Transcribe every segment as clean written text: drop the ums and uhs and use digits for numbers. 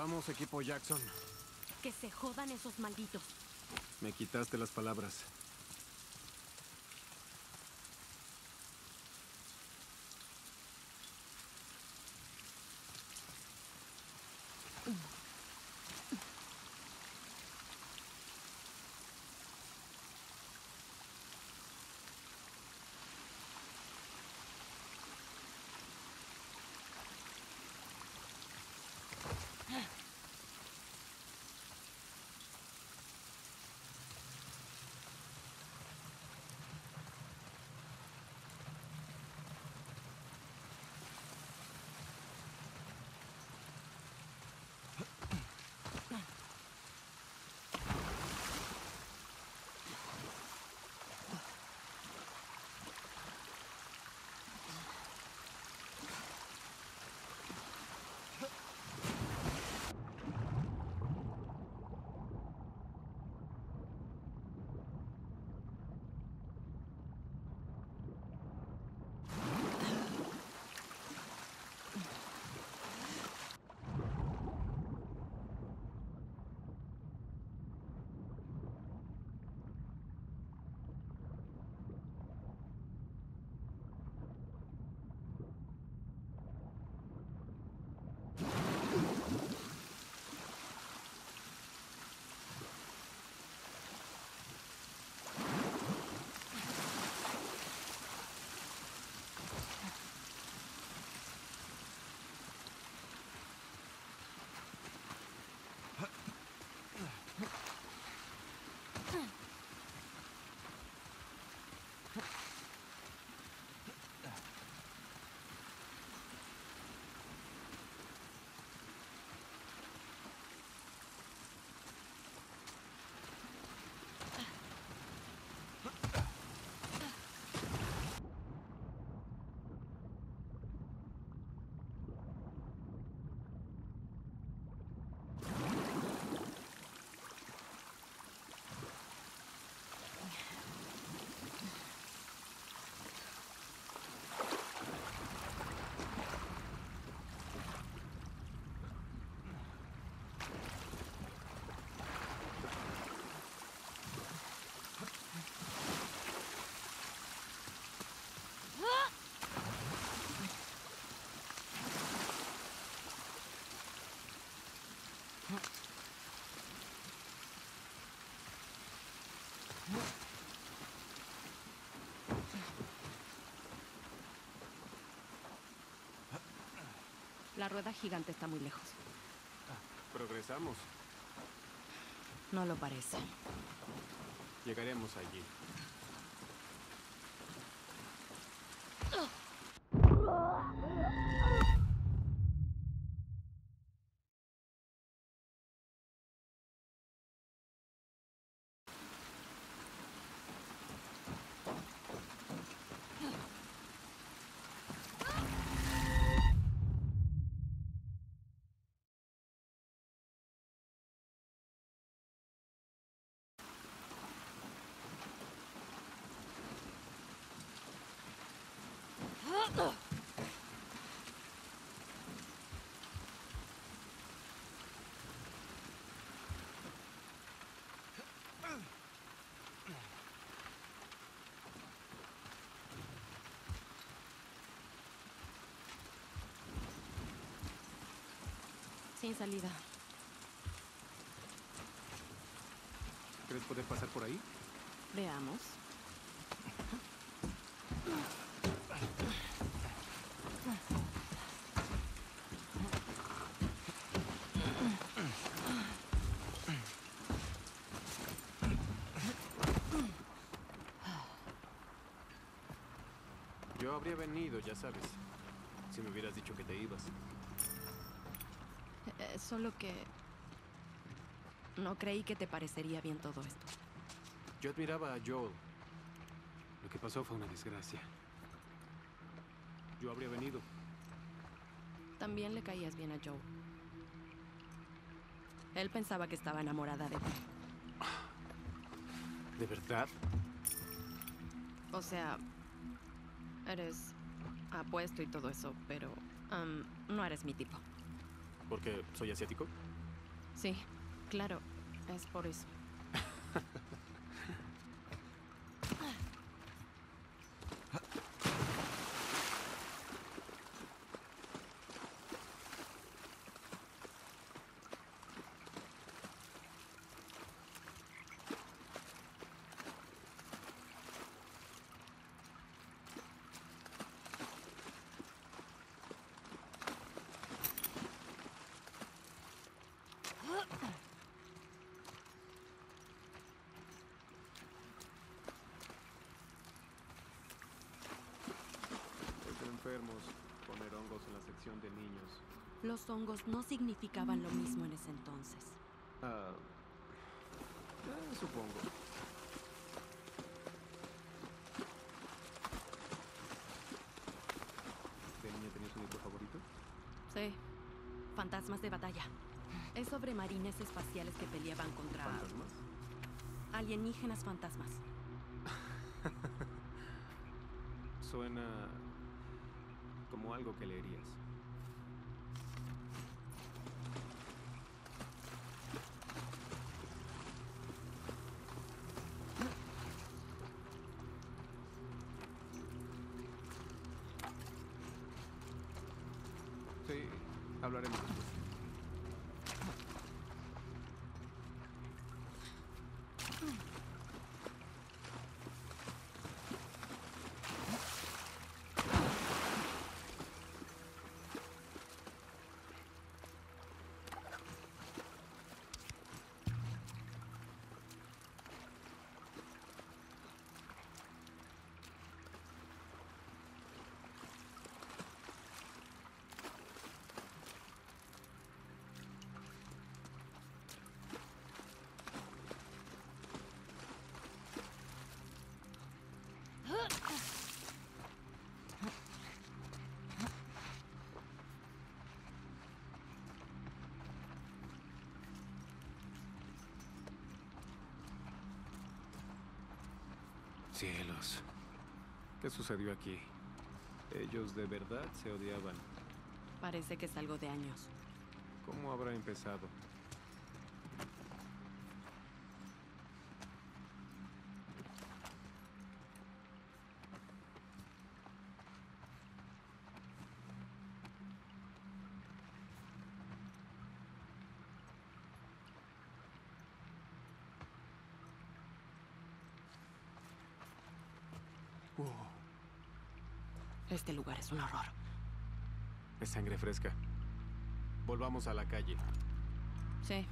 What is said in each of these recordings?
Vamos, equipo Jackson. Que se jodan esos malditos. Me quitaste las palabras. La rueda gigante está muy lejos. Progresamos. No lo parece. Llegaremos allí. Sin salida. ¿Crees poder pasar por ahí? Veamos. Yo habría venido, ya sabes. Si me hubieras dicho que te ibas. Solo que... no creí que te parecería bien todo esto. Yo admiraba a Joel. Lo que pasó fue una desgracia. Yo habría venido. También le caías bien a Joe. Él pensaba que estaba enamorada de ti. ¿De verdad? O sea, eres apuesto y todo eso, pero no eres mi tipo. ¿Porque soy asiático? Sí, claro, es por eso. Es de enfermos poner hongos en la sección de niños. Los hongos no significaban lo mismo en ese entonces. Ah, supongo. ¿De niña tenías un libro favorito? Sí, fantasmas de batalla. Es sobre marines espaciales que peleaban contra ¿Fantasmas? alienígenas fantasmas. Suena como algo que leerías. Sí, hablaremos después. Cielos. ¿Qué sucedió aquí? Ellos de verdad se odiaban. Parece que es algo de años. ¿Cómo habrá empezado? Este lugar es un horror. Es sangre fresca. Volvamos a la calle. Sí.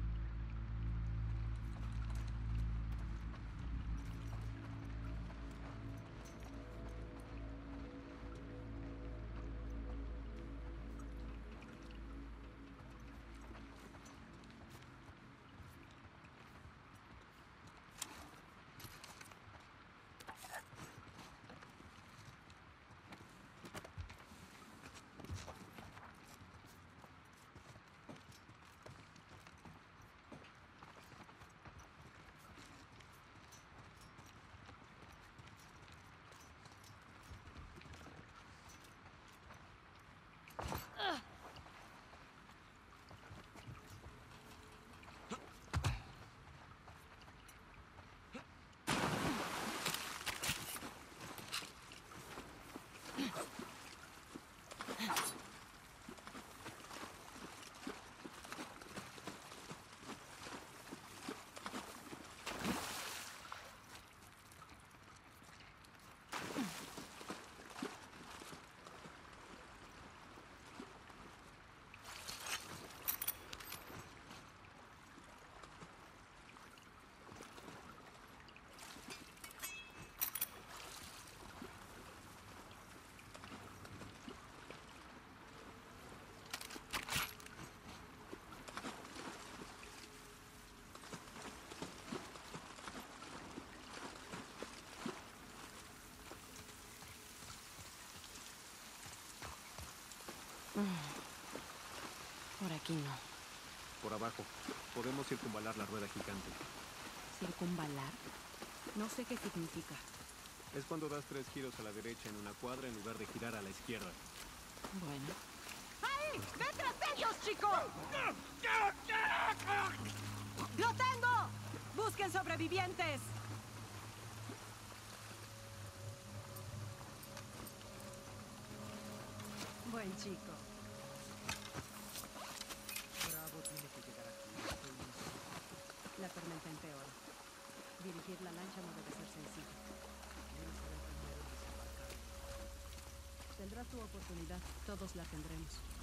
Por aquí no. Por abajo. Podemos circunvalar la rueda gigante. ¿Circunvalar? No sé qué significa. Es cuando das 3 giros a la derecha en una cuadra en lugar de girar a la izquierda. Bueno. ¡Ahí ¡Sí! ¡Ve tras ellos, chico! ¡Lo tengo! ¡Busquen sobrevivientes! Buen chico. Bravo tiene que llegar aquí. Estoy listo. La tormenta empeora. Dirigir la lancha no debe ser sencillo. Quiero ser el primero en desembarcar. Tendrás tu oportunidad. Todos la tendremos.